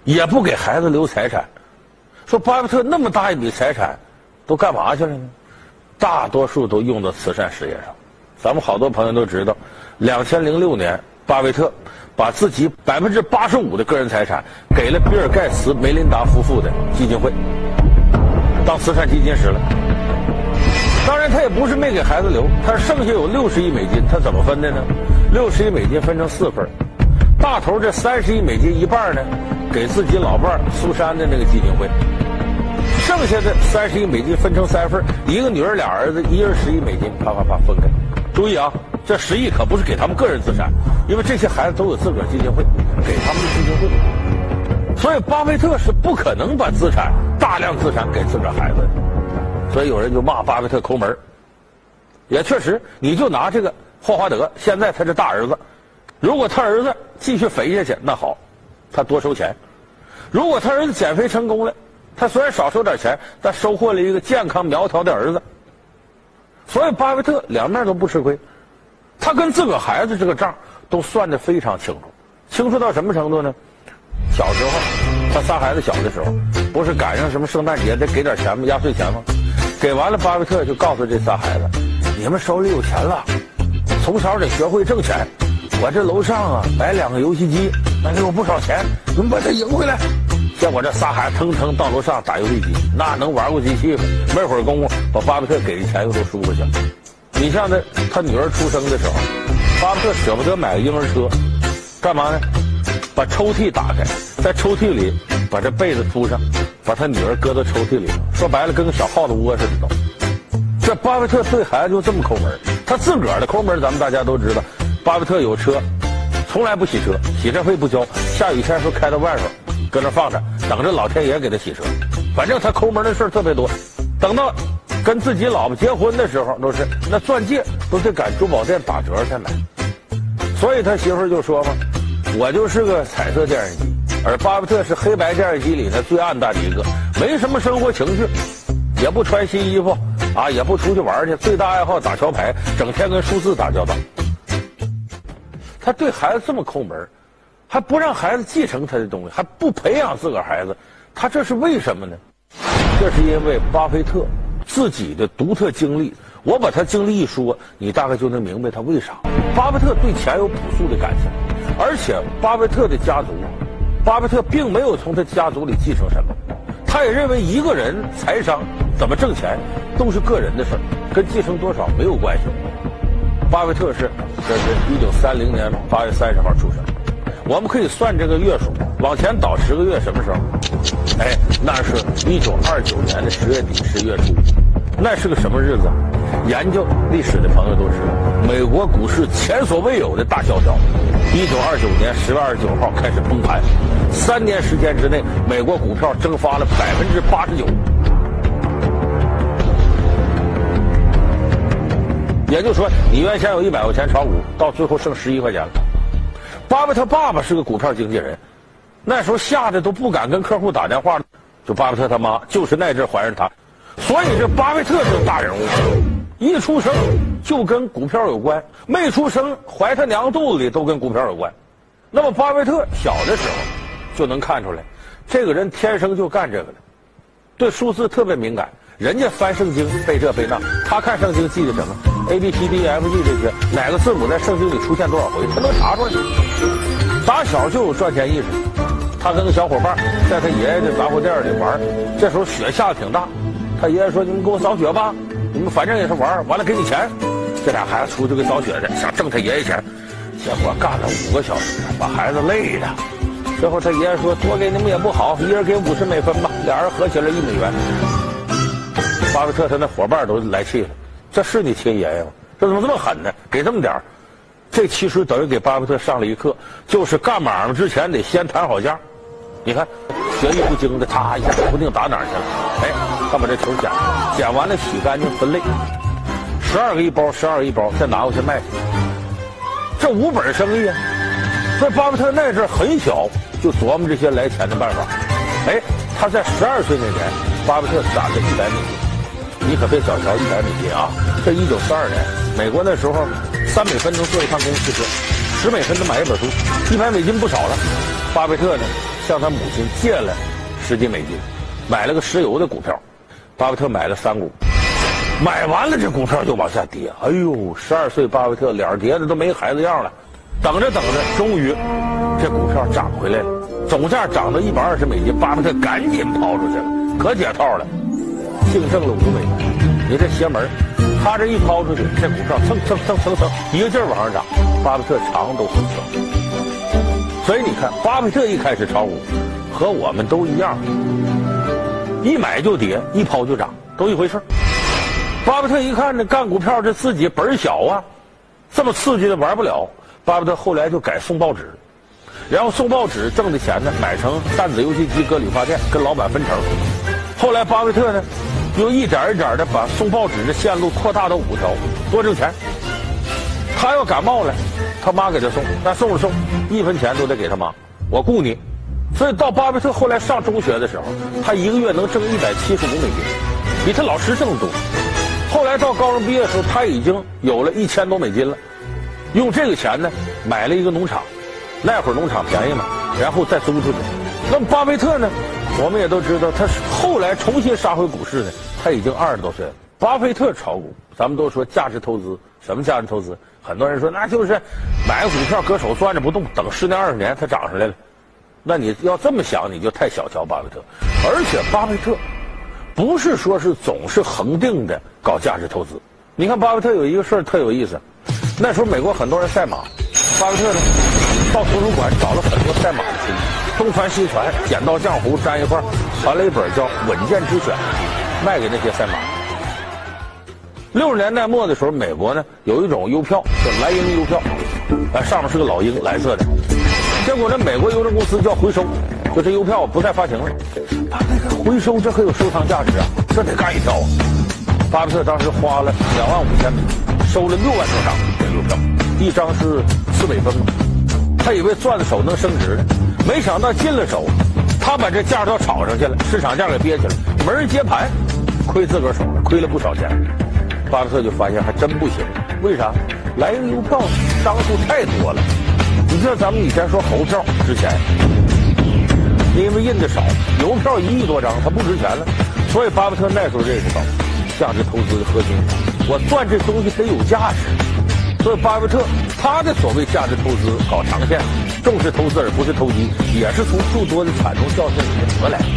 也不给孩子留财产。说巴菲特那么大一笔财产都干嘛去了呢？大多数都用到慈善事业上。咱们好多朋友都知道，2006年巴菲特把自己85%的个人财产给了比尔盖茨、梅琳达夫妇的基金会，当慈善基金使了。当然他也不是没给孩子留，他剩下有60亿美金，他怎么分的呢？60亿美金分成4份，大头这30亿美金一半呢给自己老伴儿苏珊的那个基金会，剩下的30亿美金分成3份，一个女儿俩儿子，一人10亿美金，啪啪啪分开。注意啊，这10亿可不是给他们个人资产，因为这些孩子都有自个儿基金会，给他们的基金会。所以巴菲特是不可能把大量资产给自个儿孩子的。所以有人就骂巴菲特抠门，也确实，你就拿这个霍华德，现在他是大儿子，如果他儿子继续肥下去，那好，他多收钱；如果他儿子减肥成功了，他虽然少收点钱，但收获了一个健康苗条的儿子。所以巴菲特两面都不吃亏，他跟自个儿孩子这个账都算得非常清楚，清楚到什么程度呢？小时候他仨孩子小的时候，不是赶上什么圣诞节得给点钱吗？压岁钱吗？给完了，巴菲特就告诉这仨孩子：“你们手里有钱了，从小得学会挣钱。我这楼上啊摆2个游戏机，那给我不少钱，你们把它赢回来。”结果这仨孩子腾腾到楼上打游戏机，那能玩过机器吗？没会儿功夫，把巴菲特给的钱又都输回去了。你像他女儿出生的时候，巴菲特舍不得买个婴儿车，干嘛呢？把抽屉打开，在抽屉里把这被子铺上，把他女儿搁到抽屉里，说白了跟个小耗子窝似的都。这巴菲特对孩子就这么抠门，他自个儿的抠门咱们大家都知道。巴菲特有车，从来不洗车，洗车费不交，下雨天说开到外头，搁那放着，等着老天爷给他洗车。反正他抠门的事儿特别多。等到跟自己老婆结婚的时候，都是那钻戒都得赶珠宝店打折才买。所以他媳妇儿就说嘛，我就是个彩色电视机，而巴菲特是黑白电视机里呢最暗淡的一个，没什么生活情趣，也不穿新衣服啊，也不出去玩去，最大爱好打桥牌，整天跟数字打交道。他对孩子这么抠门，还不让孩子继承他的东西，还不培养自个儿孩子，他这是为什么呢？这是因为巴菲特自己的独特经历。我把他经历一说，你大概就能明白他为啥。巴菲特对钱有朴素的感情，而且巴菲特的家族，巴菲特并没有从他家族里继承什么，他也认为一个人财商怎么挣钱都是个人的事儿，跟继承多少没有关系。巴菲特这是1930年8月30号出生，我们可以算这个月数，往前倒10个月，什么时候？那是1929年的10月底10月初，那是个什么日子？研究历史的朋友都知道，美国股市前所未有的大萧条。1929年10月29号开始崩盘，3年时间之内，美国股票蒸发了89%。也就是说，你原先有100块钱炒股，到最后剩11块钱了。巴菲特爸爸是个股票经纪人，那时候吓得都不敢跟客户打电话了。就巴菲特他妈就是那阵怀着他，所以这巴菲特是大人物，一出生就跟股票有关，没出生怀他娘肚子里都跟股票有关。那么巴菲特小的时候就能看出来，这个人天生就干这个的，对数字特别敏感。人家翻圣经背这背那，他看圣经记的什么 A B C D E F G 这些，哪个字母在圣经里出现多少回，他能查出来。打小就有赚钱意识，他跟个小伙伴在他爷爷的杂货店里玩，这时候雪下得挺大，他爷爷说：“你们给我扫雪吧，你们反正也是玩，完了给你钱。”这俩孩子出去给扫雪去，想挣他爷爷钱，结果干了5个小时，把孩子累的。最后他爷爷说：“多给你们也不好，一人给50美分吧。”俩人合起来1美元。巴菲特他那伙伴都来气了，这是你亲爷爷吗？这怎么这么狠呢？给这么点儿，这其实等于给巴菲特上了一课，就是干买卖之前得先谈好价。你看，学艺不精的，他一下指不定打哪儿去了。他把这球捡完了，洗干净分类，12个一包，12个一包，再拿过去卖去。这无本生意啊！所以巴菲特那阵很小就琢磨这些来钱的办法。他在12岁那年，巴菲特攒了100美金。你可别小瞧100美金啊！这1942年，美国那时候3美分能坐一趟公汽车，10美分能买一本书，100美金不少了。巴菲特呢， 向他母亲借了10几美金，买了个石油的股票。巴菲特买了3股，买完了这股票就往下跌。哎呦，12岁巴菲特脸跌的都没孩子样了。等着等着，终于这股票涨回来了，总价涨到120美金，巴菲特赶紧抛出去了，可解套了，净挣了5美元。你这邪门，他这一抛出去，这股票蹭蹭蹭蹭蹭一个劲儿往上涨，巴菲特常都很爽。所以你看，巴菲特一开始炒股和我们都一样，一买就跌，一抛就涨，都一回事。巴菲特一看这干股票这自己本儿小啊，这么刺激的玩不了，巴菲特后来就改送报纸，然后送报纸挣的钱呢买成弹子游戏机搁理发店，跟老板分成。后来巴菲特呢又一点一点的把送报纸的线路扩大到5条，多挣钱。他要感冒了，他妈给他送，那送着送1分钱都得给他妈，我雇你。所以到巴菲特后来上中学的时候，他一个月能挣175美金，比他老师挣得多。后来到高中毕业的时候，他已经有了1000多美金了，用这个钱呢买了一个农场，那会儿农场便宜嘛，然后再租出去。那么巴菲特呢，我们也都知道，他后来重新杀回股市呢，他已经20多岁了。巴菲特炒股，咱们都说价值投资，什么价值投资？很多人说那就是买个股票搁手攥着不动，等10年20年它涨上来了。那你要这么想，你就太小瞧巴菲特。而且巴菲特不是说是总是恒定的搞价值投资。你看巴菲特有一个事儿特有意思，那时候美国很多人赛马，巴菲特呢到图书馆找了很多赛马的书，东传西传，剪刀浆糊粘一块，传了一本叫《稳健之选》，卖给那些赛马。60年代末的时候，美国呢有一种邮票叫莱茵邮票，上面是个老鹰，蓝色的。结果呢，美国邮政公司就要回收，就这邮票不再发行了。啊，那个回收这可有收藏价值啊，这得干一条啊！巴菲特当时花了25000美金，收了6万多张这邮票，一张是4美分嘛。他以为攥在手能升值呢，没想到进了手，他把这价都炒上去了，市场价给憋起来，没人接盘，亏自个儿手上，亏了不少钱。巴菲特就发现还真不行，为啥？莱茵邮票张数太多了。你知道咱们以前说猴票值钱，因为印的少，邮票1亿多张，它不值钱了。所以巴菲特那时候认识到价值投资的核心，我赚这东西得有价值。所以巴菲特他的所谓价值投资搞长线，重视投资而不是投机，也是从诸多的惨痛教训里面得来的。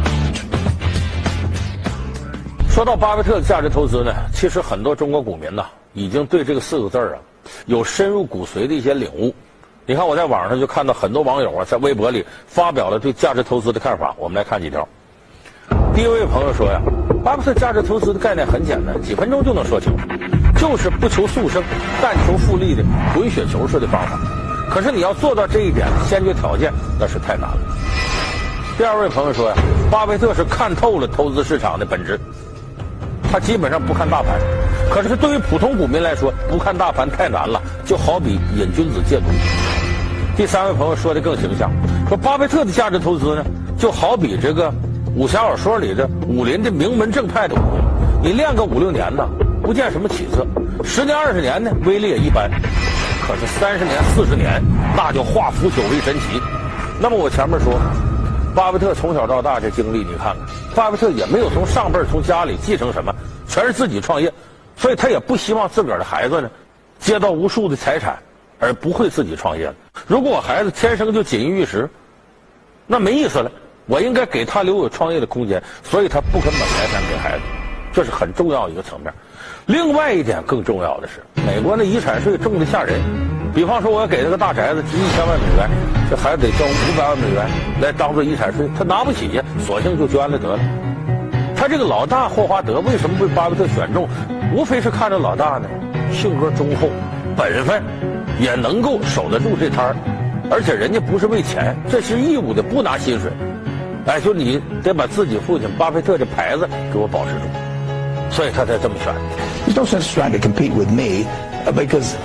说到巴菲特的价值投资呢，其实很多中国股民呢已经对这个4个字啊有深入骨髓的一些领悟。你看我在网上就看到很多网友啊在微博里发表了对价值投资的看法，我们来看几条。第一位朋友说呀，巴菲特价值投资的概念很简单，几分钟就能说清楚，就是不求速胜，但求复利的滚雪球式的方法。可是你要做到这一点，先决条件那是太难了。第二位朋友说呀，巴菲特是看透了投资市场的本质，他基本上不看大盘。可是对于普通股民来说，不看大盘太难了，就好比瘾君子戒毒。第三位朋友说的更形象，说巴菲特的价值投资呢，就好比这个武侠小说里的武林的名门正派的武功，你练个5、6年呢，不见什么起色；10年、20年呢，威力也一般。可是30年、40年，那就化腐朽为神奇。那么我前面说，巴菲特从小到大这经历，你看看，巴菲特也没有从上辈从家里继承什么，全是自己创业。所以他也不希望自个儿的孩子呢接到无数的财产而不会自己创业了。如果我孩子天生就锦衣玉食，那没意思了，我应该给他留有创业的空间，所以他不肯把财产给孩子，这是很重要一个层面。另外一点更重要的是，美国的遗产税重得吓人。比方说我要给他个大宅子值1000万美元，这孩子得交500万美元来当做遗产税，他拿不起呀，索性就捐了得了。他这个老大霍华德为什么被巴菲特选中？无非是看着老大呢性格忠厚，本分，也能够守得住这摊儿，而且人家不是为钱，这是义务的，不拿薪水。哎，就你得把自己父亲巴菲特这牌子给我保持住，所以他才这么选。 There's no sense trying to compete with me because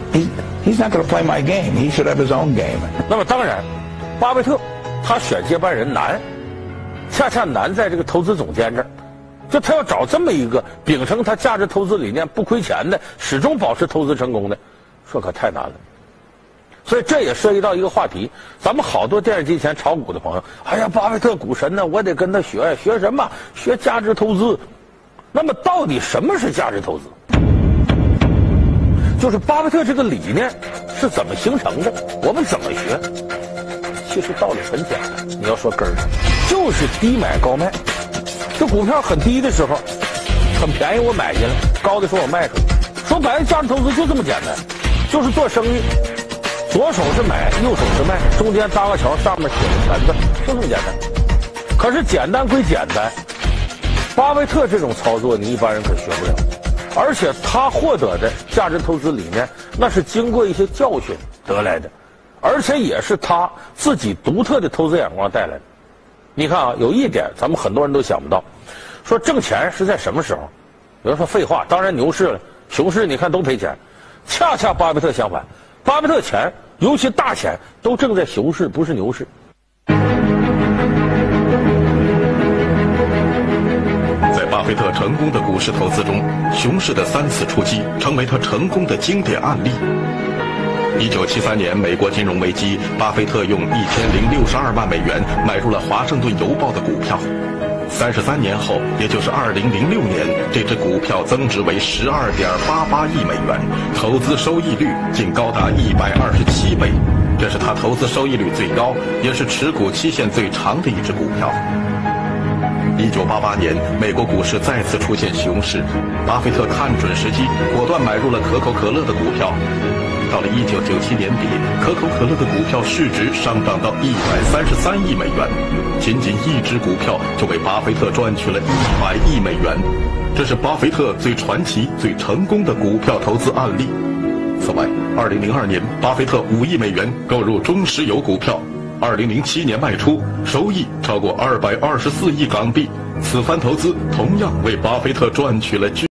he's not going to play my game. He should have his own game. 那么当然，巴菲特他选接班人难，恰恰难在这个投资总监这儿。就他要找这么一个秉承他价值投资理念不亏钱的，始终保持投资成功的，这可太难了。 所以这也涉及到一个话题，咱们好多电视机前炒股的朋友，哎呀，巴菲特股神呢，我得跟他学，学什么？学价值投资。那么到底什么是价值投资？就是巴菲特这个理念是怎么形成的？我们怎么学？其实道理很简单，你要说根儿，就是低买高卖。这股票很低的时候，很便宜我买进来，高的时候我卖出去。说白了，价值投资就这么简单，就是做生意，左手是买，右手是卖，中间搭个桥，上面写个签字，就这么简单。可是简单归简单，巴菲特这种操作你一般人可学不了。而且他获得的价值投资理念，那是经过一些教训得来的，而且也是他自己独特的投资眼光带来的。你看啊，有一点咱们很多人都想不到，说挣钱是在什么时候？有人说废话，当然牛市了，熊市你看都赔钱。恰恰巴菲特相反，巴菲特钱，尤其大钱，都挣在熊市，不是牛市。 巴菲特成功的股市投资中，熊市的3次出击成为他成功的经典案例。1973年美国金融危机，巴菲特用1062万美元买入了《华盛顿邮报》的股票。33年后，也就是2006年，这只股票增值为12.88亿美元，投资收益率竟高达127倍。这是他投资收益率最高，也是持股期限最长的一只股票。1988年，美国股市再次出现熊市，巴菲特看准时机，果断买入了可口可乐的股票。到了1997年底，可口可乐的股票市值上涨到133亿美元，仅仅一只股票就为巴菲特赚取了100亿美元。这是巴菲特最传奇、最成功的股票投资案例。此外，2002年，巴菲特5亿美元购入中石油股票。2007年卖出，收益超过224亿港币。此番投资同样为巴菲特赚取了